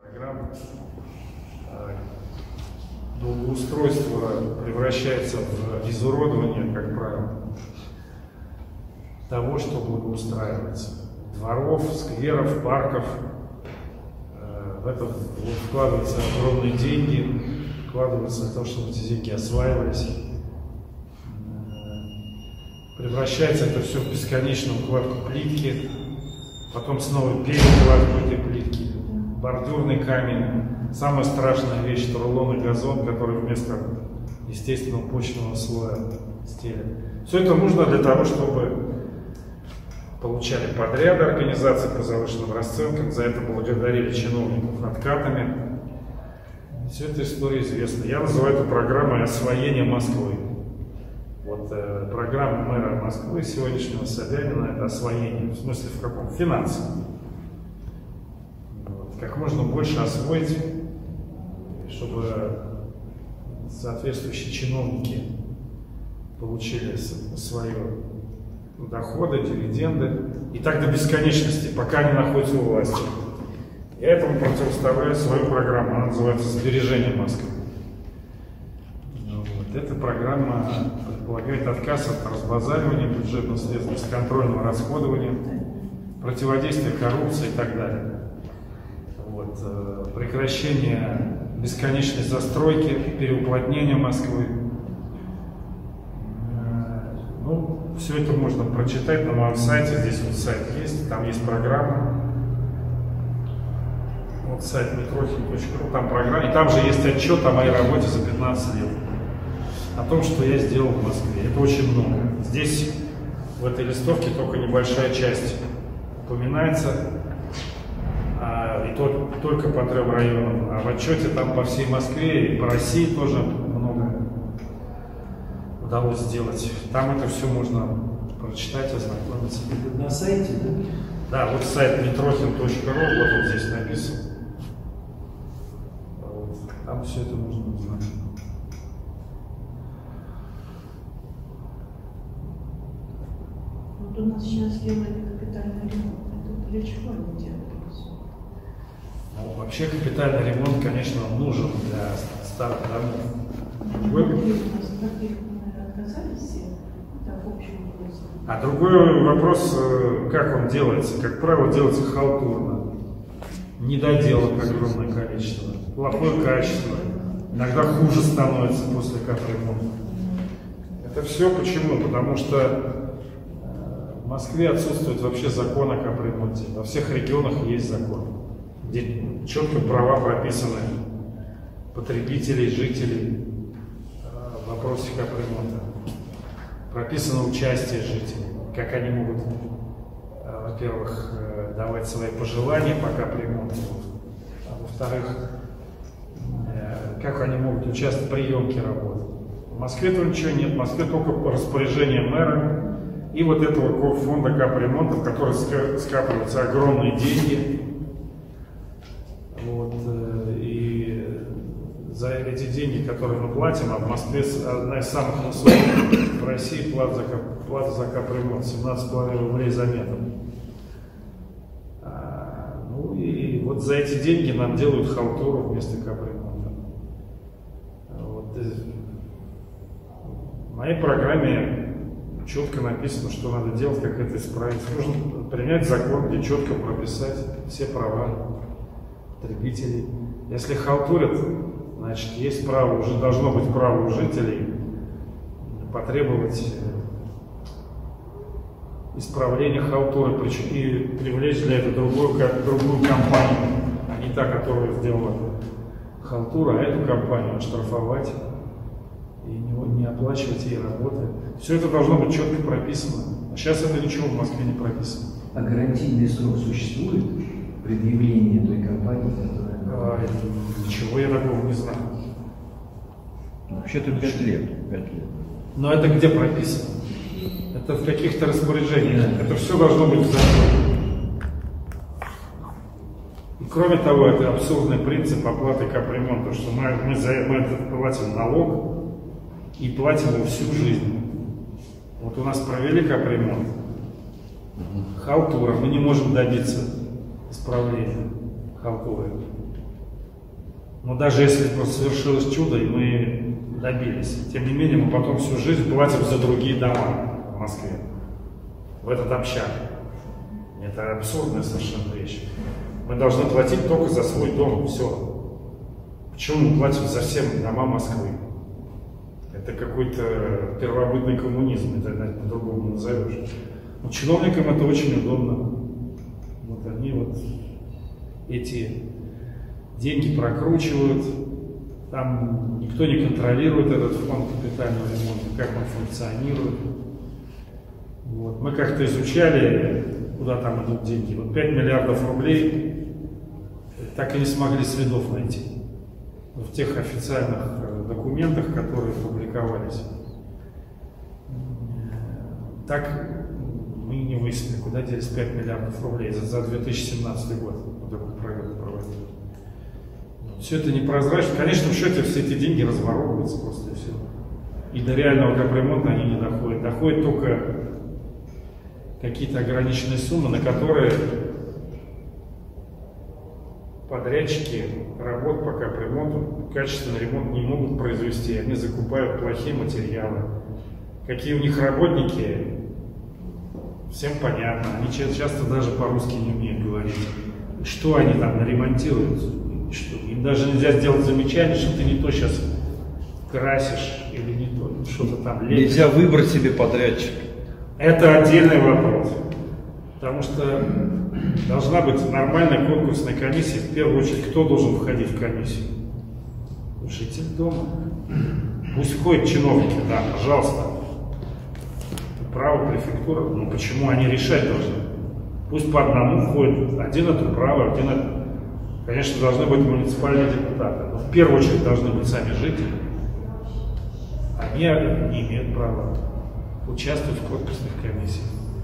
Программа благоустройства превращается в изуродование, как правило, того, что благоустраивается. Дворов, скверов, парков. В это вкладываются огромные деньги, вкладываются в то, чтобы эти деньги осваивались. Превращается это все в бесконечную укладку плитки, потом снова перекладку этой плитки, бордюрный камень. Самая страшная вещь — это рулон и газон, который вместо естественного почвенного слоя стелят. Все это нужно для того, чтобы получали подряды организации по завышенным расценкам, за это благодарили чиновников откатами. Все эта история известна. Я называю эту программой освоения Москвы. Вот программа мэра Москвы сегодняшнего Собянина — это освоение. В смысле, в каком? Финансовом. Вот. Как можно больше освоить, чтобы соответствующие чиновники получили свои доходы, дивиденды. И так до бесконечности, пока они находятся у власти. Я этому противоставляю свою программу. Она называется «Сбережение Москвы». Вот. Эта программа предполагает отказ от разбазаривания бюджетных средств, бесконтрольного расходования, противодействия коррупции и так далее. Вот. Прекращение бесконечной застройки, переуплотнения Москвы. Ну, все это можно прочитать на моем сайте. Здесь вот сайт есть, там есть программа. Вот сайт metrohin.ru, там программа. И там же есть отчет о моей работе за 15 лет. О том, что я сделал в Москве. Это очень много. Здесь, в этой листовке, только небольшая часть упоминается. И только по 3 районам. А в отчете там по всей Москве и по России тоже много удалось сделать. Там это все можно прочитать, ознакомиться. Это на сайте, да? Да, вот сайт metrohin.ru, вот здесь написано. Вот. Там все это можно узнать. Вот у нас сейчас делали капитальный ремонт. Это для чего они делали? Ну, вообще капитальный ремонт, конечно, нужен для старых домов. А другой вопрос, как он делается. Как правило, делается халтурно. Недоделок огромное количество. Плохое качество. Иногда хуже становится после капремонта. Это все почему? Потому что в Москве отсутствует вообще закон о капремонте. Во всех регионах есть закон, где четко права прописаны потребителей, жителей в вопросе капремонта. Прописано участие жителей, как они могут, во-первых, давать свои пожелания по капремонту, а во-вторых, как они могут участвовать в приемке работы. В Москве этого ничего нет, в Москве только распоряжение мэра и вот этого фонда капремонта, в который скапливаются огромные деньги. Вот, и за эти деньги, которые мы платим, а в Москве одна из самых высоких в России плата за капремонт, 17,5 рублей за метр. Ну и вот за эти деньги нам делают халтуру вместо капремонта. Вот. В моей программе четко написано, что надо делать, как это исправить. Нужно принять закон, где четко прописать все права потребителей. Если халтурят, значит, есть право, уже должно быть право у жителей потребовать исправления халтуры и привлечь для этого другую компанию, а не та, которая сделала халтуру, а эту компанию оштрафовать и не оплачивать ей работы. Все это должно быть четко прописано. А сейчас это ничего в Москве не прописано. А гарантийный срок существует предъявления той компании, которая... Ничего я такого не знаю. Вообще-то 5 лет. Но это где прописано? Это в каких-то распоряжениях. Это все должно быть в законе. И кроме того, это абсурдный принцип оплаты капремонта, что мы платим налог и платим его всю жизнь. Вот у нас провели капремонт, халтура, мы не можем добиться исправления халтуры. Но даже если просто совершилось чудо, и мы добились, тем не менее мы потом всю жизнь платим за другие дома в Москве, в этот общак. Это абсурдная совершенно вещь. Мы должны платить только за свой дом, все. Почему мы платим за все дома Москвы? Это какой-то первобытный коммунизм, это по-другому назовешь. Но чиновникам это очень удобно. Вот они вот эти деньги прокручивают, там никто не контролирует этот фонд капитального ремонта, как он функционирует. Вот. Мы как-то изучали, куда там идут деньги. Вот 5 миллиардов рублей так и не смогли следов найти в тех официальных документах, которые публиковались. Так мы не выяснили, куда делись 5 миллиардов рублей за 2017 год. Вот такую проверку проводили. Все это непрозрачно. В конечном счете все эти деньги разворовываются просто и все. И до реального капремонта они не доходят. Доходят только какие-то ограниченные суммы, на которые подрядчики работ по капремонту качественный ремонт не могут произвести. Они закупают плохие материалы. Какие у них работники, всем понятно. Они часто даже по-русски не умеют говорить. Что они там наремонтируют? Что? Им даже нельзя сделать замечание, что ты не то сейчас красишь или не то, что-то там лепишь. Нельзя выбрать себе подрядчика. Это отдельный вопрос. Потому что должна быть нормальная конкурсная комиссия. В первую очередь, кто должен входить в комиссию? Житель дома. Пусть входят чиновники, да, пожалуйста. Право префектура. Ну почему они решать должны? Пусть по одному входят. Один это право, один это... Конечно, должны быть муниципальные депутаты. Но в первую очередь должны быть сами жители. Они не имеют права участвовать в конкурсных комиссиях.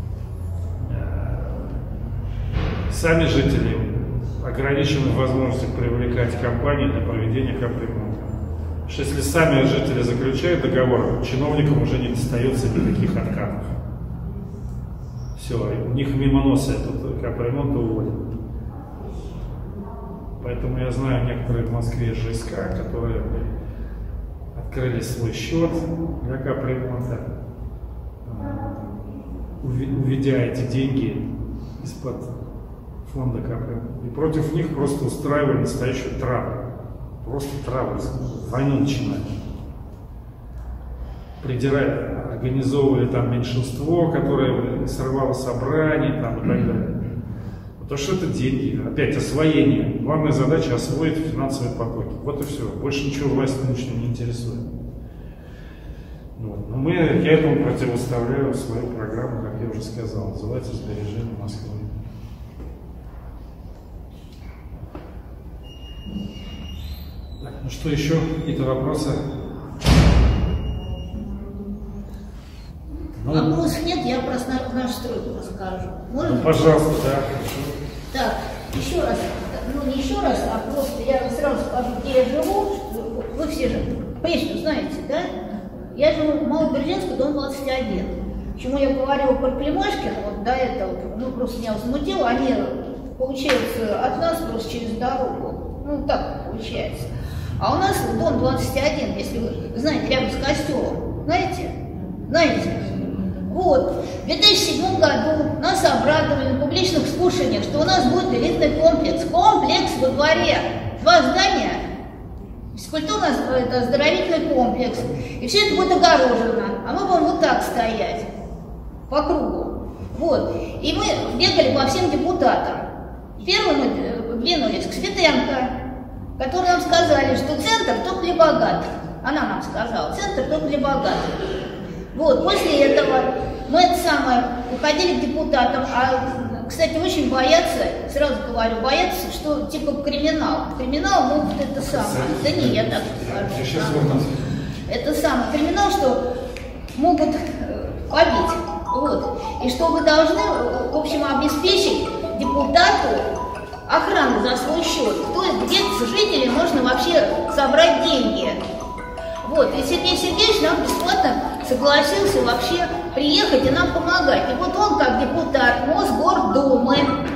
Сами жители ограничены в возможности привлекать компании для проведения капремонта. Потому что если сами жители заключают договор, чиновникам уже не достается никаких откатов. Все, у них мимо носа этот капремонт уводят. Поэтому я знаю некоторые в Москве ЖСК, которые открыли свой счет для капремонта, уведя эти деньги из-под фонда капремонта. И против них просто устраивали настоящую травлю. Просто травлю, войну начинали. Придирали, организовывали там меньшинство, которое срывало собрания там, и так далее. Потому что это деньги, опять освоение. Главная задача освоить финансовые потоки. Вот и все. Больше ничего власть нынешнюю не интересует. Вот. Но я этому противоставляю свою программу, как я уже сказал, называется «Сбережение Москвы». Так, ну что еще? Какие-то вопросы? Вопросов нет, я про нашу стройку расскажу. Можно? Ну, пожалуйста, да, хорошо. Так, еще раз, ну не еще раз, а просто я сразу скажу, где я живу. Вы все же прежде знаете, да? Я живу в Малобердянске, дом 21. Почему я говорила про Климашкина, вот до этого, ну просто меня возмутило, они, получается, от нас просто через дорогу. Ну так получается. А у нас дом 21, если вы знаете, рядом с костелом. Знаете? Знаете? Вот, в 2007 году нас обрадовали на публичных слушаниях, что у нас будет элитный комплекс. Комплекс во дворе. 2 здания. Физкультурно-оздоровительный комплекс. И все это будет огорожено. А мы будем вот так стоять. По кругу. Вот. И мы бегали по всем депутатам. Первым мы двинулись к Светенко, которые нам сказали, что центр только для богатых. Она нам сказала, центр только для богатых. Вот, после этого мы это самое уходили к депутатам, а, кстати, очень боятся, сразу говорю, боятся, что типа криминал. Криминал могут это самое. Да не, я так скажу. Это самое. Криминал, что могут побить. Вот. И что вы должны, в общем, обеспечить депутату охрану за свой счет. То есть где-то с жителей можно вообще собрать деньги. Вот, и Сергей Сергеевич нам бесплатно согласился вообще приехать и нам помогать. И вот он, как депутат Мосгордумы,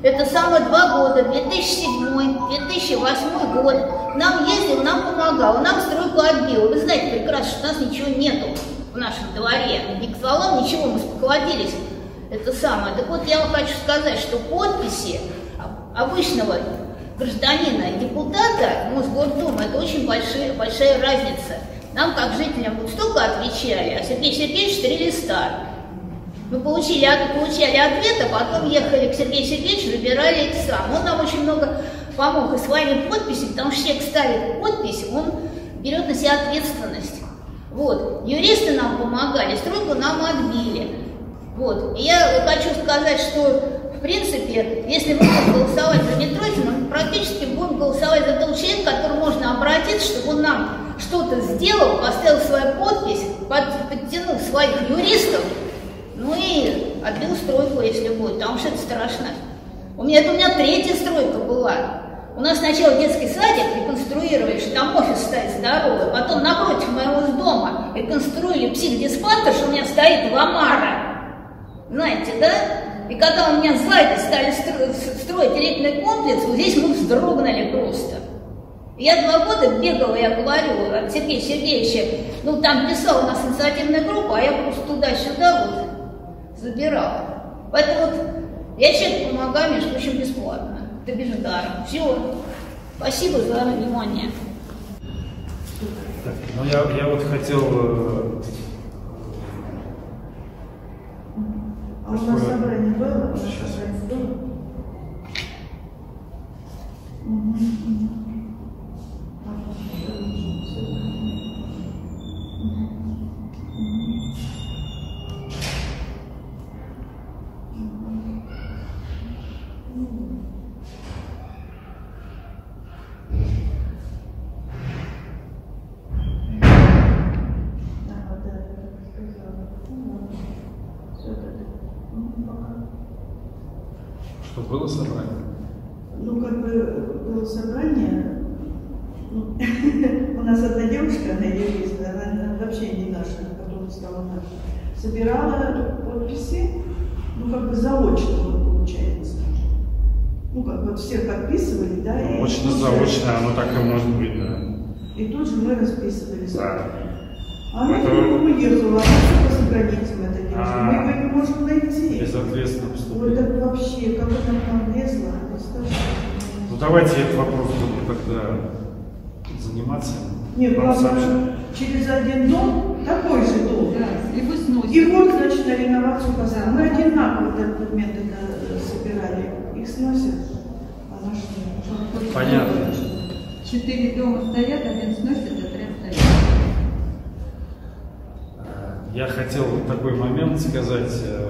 это самые 2 года, 2007-2008 год, нам ездил, нам помогал, нам стройку отбил. Вы знаете прекрасно, что у нас ничего нету в нашем дворе, ни к стволам, ничего, мы спохватились. Это самое. Так вот, я вам хочу сказать, что подписи обычного гражданина и депутата Мосгордумы — это очень большая разница. Нам, как жителям, вот столько отвечали, а Сергей Сергеевич 3 листа. Мы получали ответ, а потом ехали к Сергею Сергеевичу, забирали их сам. Он нам очень много помог и своими подписями, потому что человек ставит подпись, он берет на себя ответственность. Вот. Юристы нам помогали, стройку нам отбили. Вот. И я хочу сказать, что, в принципе, если мы будем голосовать за Митрохина, мы практически будем голосовать за того человека, к которому можно обратиться, чтобы он нам что-то сделал, поставил свою подпись, подтянул своих юристов, ну и отбил стройку, если будет, потому что это страшно. Это у меня 3-я стройка была. У нас сначала детский садик реконструировали, что там офис стоит здоровый, потом напротив моего дома реконструировали психдиспансер, что у меня стоит Ламара. Знаете, да? И когда у меня сзади стали строить элитный комплекс, вот здесь мы вздрогнули просто. Я 2 года бегала, я говорю, от Сергея Сергеевича, ну там писала у нас инициативная группа, а я просто туда-сюда вот забирала. Поэтому вот я человеку помогаю, между прочим, бесплатно. Это без дара. Все. Спасибо за внимание. Так, ну я вот хотел... А у нас собрание было? Сейчас. Что было собрание? Ну, как бы было собрание. Ну, у нас одна девушка, она юрист, она вообще не наша, потом стала наша, собирала подписи, ну, как бы заочно получается. Ну, как бы всех подписывали, да. Ну, очно-заочно, оно так и может быть, да. И тут же мы расписывались. Да. Она уехала, она за границей это девушка. Мы его не можем найти. Безответственно поступили. Вот это вообще, как она к нам лезла, Ну давайте этот вопрос будем тогда заниматься. Нет, главное, через один дом, такой же дом. Да, и вы сносите. И вот, значит, на реновацию указали. Мы одинаково документы собирали. Их сносят, а наш нет. Понятно. 4 дома стоят, 1 сносит, а 3 стоят. Я хотел вот такой момент сказать.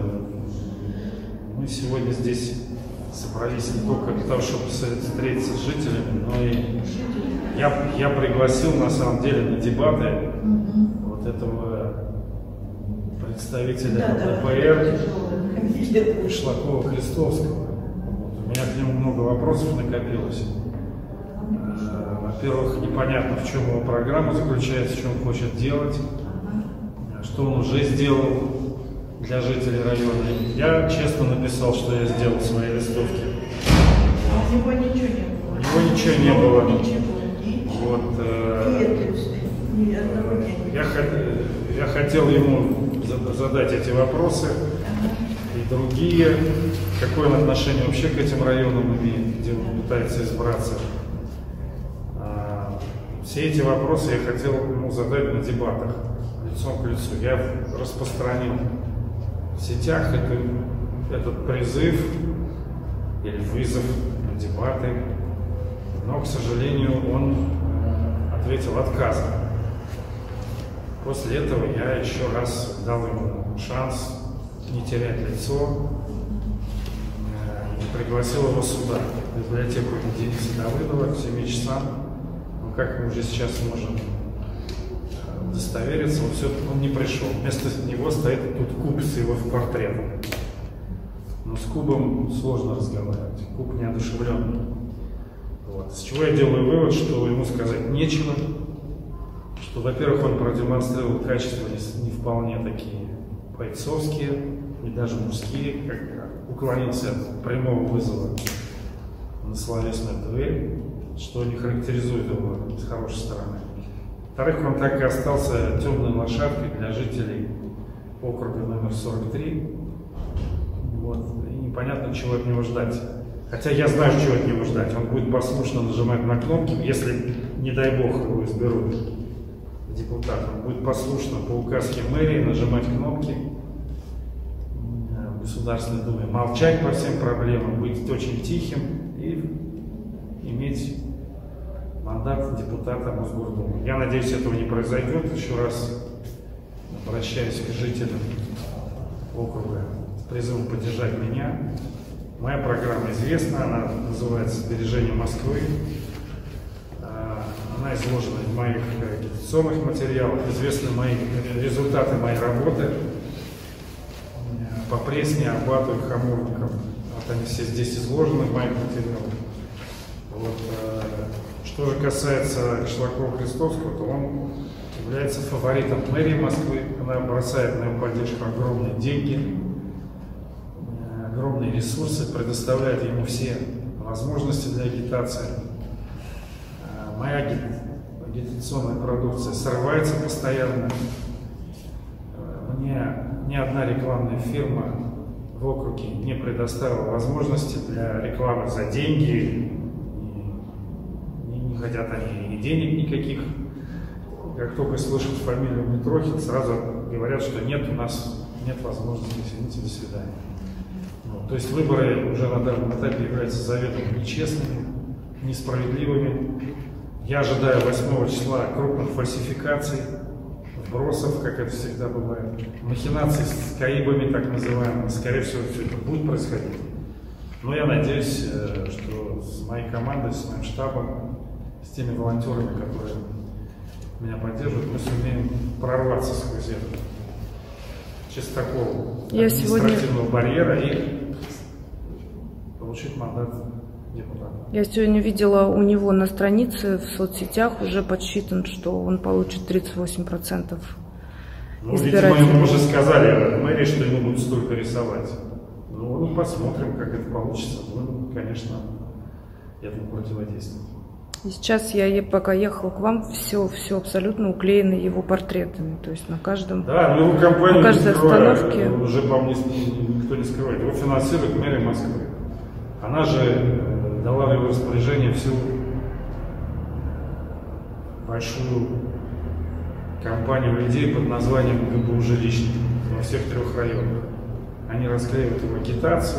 Мы сегодня здесь собрались не только для того, чтобы встретиться с жителями, но и я пригласил на самом деле на дебаты вот этого представителя ЛДПР Шлакова-Христовского. Вот. У меня к нему много вопросов накопилось. Во-первых, непонятно, в чем его программа заключается, что он хочет делать, что он уже сделал для жителей района. Я честно написал, что я сделал свои листовки. У него ничего не было. У него ничего не было. Вот, я хотел ему задать эти вопросы и другие. Какое он отношение вообще к этим районам имеет, где он пытается избраться. Все эти вопросы я хотел ему задать на дебатах, лицом к лицу. Я распространил в сетях этот призыв или вызов на дебаты, но, к сожалению, он ответил отказом. После этого я еще раз дал ему шанс не терять лицо и пригласил его сюда, в библиотеку Дениса Давыдова к 7 часам. Но как мы уже сейчас можем удостовериться, он не пришел. Вместо него стоит тут куб с его портретом. Но с кубом сложно разговаривать, куб неодушевленный. Вот. С чего я делаю вывод, что ему сказать нечего, что, во-первых, он продемонстрировал качества не вполне такие бойцовские, и даже мужские, как уклонился от прямого вызова на словесную дуэль, что не характеризует его с хорошей стороны. Во-вторых, он так и остался темной лошадкой для жителей округа номер 43. Вот. И непонятно, чего от него ждать. Хотя я знаю, чего от него ждать. Он будет послушно нажимать на кнопки, если, не дай бог, его изберут депутатом. Он будет послушно по указке мэрии нажимать кнопки в Государственной Думе, молчать по всем проблемам, быть очень тихим и иметь мандат депутата Мосгордумы. Я надеюсь, этого не произойдет. Еще раз обращаюсь к жителям округа с призывом поддержать меня. Моя программа известна, она называется «Сбережение Москвы». Она изложена в моих агитационных материалах, известны результаты моей работы по Пресне, Арбату и Хамовникам. Вот они все здесь изложены в моих материалах. Вот. Что же касается Кишлакова-Христовского, то он является фаворитом мэрии Москвы. Она бросает на его поддержку огромные деньги, огромные ресурсы, предоставляет ему все возможности для агитации. Моя агитационная продукция срывается постоянно. Мне ни одна рекламная фирма в округе не предоставила возможности для рекламы за деньги. Не хотят они и денег никаких. Как только слышат фамилию Митрохин, сразу говорят, что нет, у нас нет возможности, извините, до свидания. Вот. То есть выборы уже на данном этапе являются заведомо нечестными, несправедливыми. Я ожидаю 8 числа крупных фальсификаций, вбросов, как это всегда бывает, махинаций с КАИБами, так называемыми. Скорее всего, все это будет происходить. Но я надеюсь, что с моей командой, с моим штабом, с теми волонтерами, которые меня поддерживают, мы сумеем прорваться сквозь этот чистокол административного барьера и получить мандат депутата. Я сегодня видела у него на странице в соцсетях уже подсчитан, что он получит 38% видимо, ему уже сказали в мэрии, что ему будут столько рисовать. Ну, посмотрим, как это получится. Будем, конечно, этому противодействовать. И сейчас я, пока ехала к вам, все абсолютно уклеено его портретами. То есть на каждом, да, но его компанию на каждой остановке. Уже, по-моему, никто не скрывает. Его финансирует мэрия Москвы. Она же дала в его распоряжение всю большую компанию людей под названием ГБУ «Жилищник» во всех 3 районах. Они расклеивают его агитацию,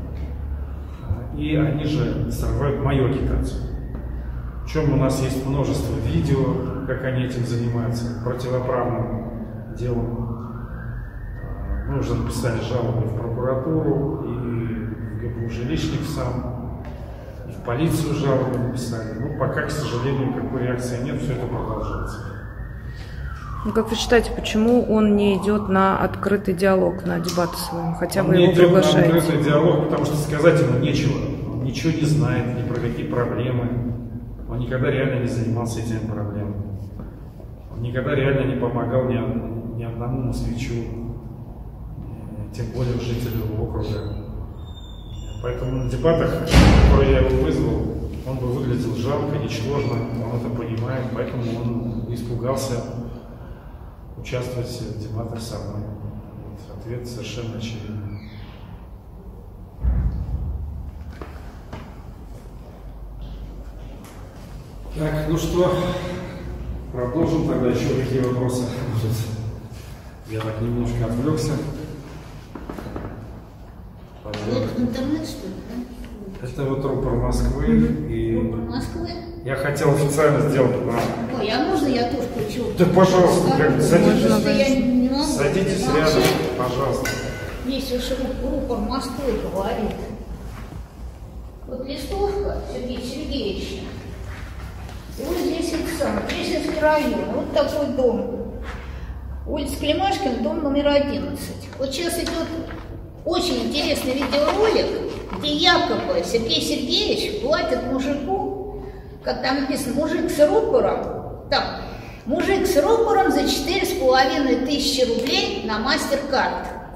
и они же срывают мою агитацию. Причем у нас есть множество видео, как они этим занимаются, противоправным делом. Мы уже написали жалобы в прокуратуру, и в ГБУ «Жилищник» сам, и в полицию жалобы написали. Ну, пока, к сожалению, никакой реакции нет, все это продолжается. Ну, как вы считаете, почему он не идет на открытый диалог, на дебаты с вами? Хотя он вы его приглашаете. Он не идет на открытый диалог, потому что сказать ему нечего. Он ничего не знает, ни про какие проблемы. Он никогда реально не занимался этими проблемами. Он никогда реально не помогал ни одному москвичу, тем более жителю округа. Поэтому на дебатах, в которые я его вызвал, он бы выглядел жалко, ничтожно, он это понимает, поэтому он испугался участвовать в дебатах со мной. Вот, ответ совершенно очевидный. Так, ну что, продолжим тогда. Еще какие вопросы? Я так немножко отвлекся. Это интернет, что ли, да? Это вот рупор Москвы. И Рупор Москвы? я хотел официально сделать. Ой, а можно я тоже хочу? Да, пожалуйста, садитесь. Что я не могу. Садитесь рядом, пожалуйста. Если уж рупор Москвы говорит. Вот листовка Сергея Сергеевича. И вот здесь это самое, Пресненский район, вот такой дом. Улица Климашкина, дом номер 11. Вот сейчас идет очень интересный видеоролик, где якобы Сергей Сергеевич платит мужику, как там написано, мужик с рупором, так, мужик с рупором за 4500 рублей на MasterCard.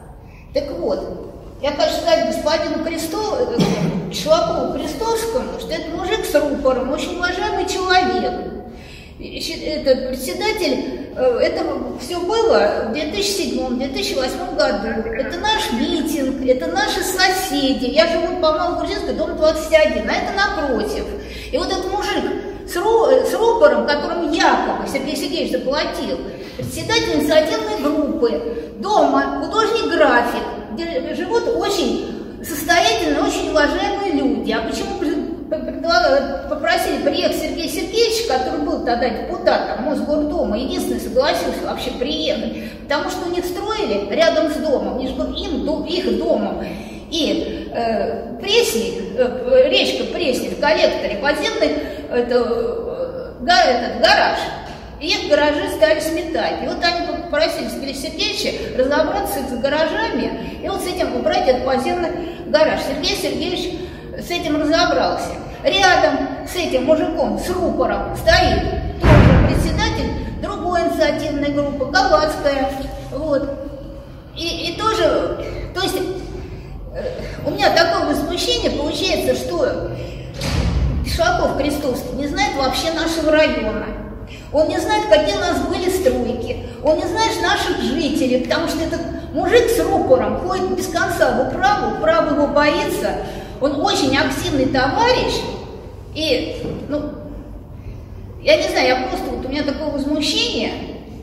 Так вот, я хочу сказать господину Шлакову-Крестовскому, что это мужик с рупором, очень уважаемый человек. Этот председатель, это все было в 2007-2008 году. Это наш митинг, это наши соседи. Я живу по Малогрузинской, дом 21, а это напротив. И вот этот мужик с рупором, которым якобы Сергей Сергеевич заплатил, председатель инициативной группы, дома, художник-график, где живут очень состоятельные, очень уважаемые люди. А почему попросили приехать Сергея Сергеевича, который был тогда депутатом Мосгордума, единственный согласился вообще приехать, потому что у них строили рядом с домом, между их домом и Пресник, речка Пресник, в коллекторе подземный этот гараж. И их гаражи стали сметать. И вот они попросили Сергея Сергеевича разобраться с гаражами и вот с этим убрать этот подземный гараж. Сергей Сергеевич с этим разобрался. Рядом с этим мужиком с рупором стоит тоже председатель другой инициативной группы, Галацкая. Вот. И тоже, то есть у меня такое возмущение получается, что Шлаков-Крестовский не знает вообще нашего района. Он не знает, какие у нас были стройки. Он не знает наших жителей, потому что этот мужик с рупором ходит без конца в управу, управа его боится. Он очень активный товарищ. И, ну, я не знаю, я просто, вот у меня такое возмущение.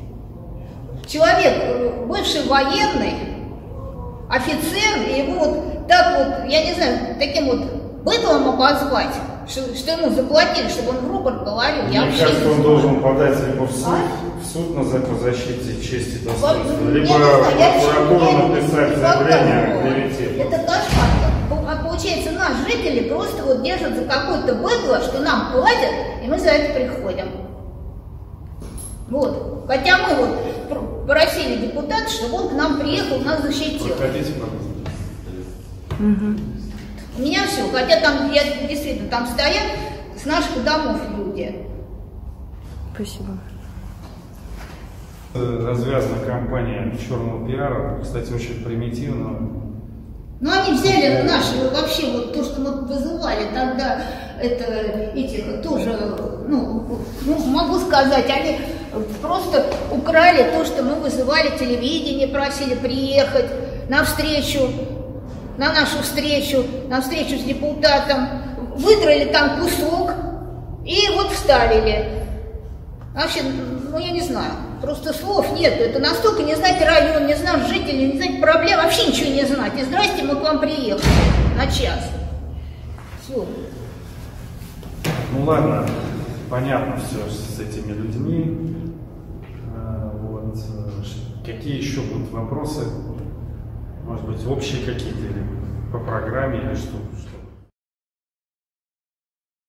Человек, бывший военный, офицер, и его вот так вот, я не знаю, таким вот быдлом обозвать, что ему заплатили, чтобы он в рупор говорил. Мне кажется, он должен подать либо в суд по защите чести и достоинства, либо прокуратуру написать заявление о клевете. Это кошмар. Получается, нас жители просто вот держат за какое-то быдло, что нам платят, и мы за это приходим. Вот. Хотя мы вот просили депутата, чтобы он к нам приехал, нас защитил. Проходите, У меня все, хотя там, я действительно, там стоят с наших домов люди. Спасибо. Развязана кампания черного пиара, кстати, очень примитивно. Ну, они взяли наши, вообще, вот то, что мы вызывали тогда, это, этих тоже, ну, могу сказать, они просто украли то, что мы вызывали телевидение, просили приехать на встречу, на нашу встречу, на встречу с депутатом, выдрали там кусок и вот вставили. Вообще, ну, я не знаю, просто слов нет. Это настолько не знать район, не знать жителей, не знать проблем, вообще ничего не знать. И здрасте, мы к вам приехали на час. Все. Ну ладно, понятно все с этими людьми. Вот. Какие еще будут вопросы? Может быть, общие какие-то или по программе, или что?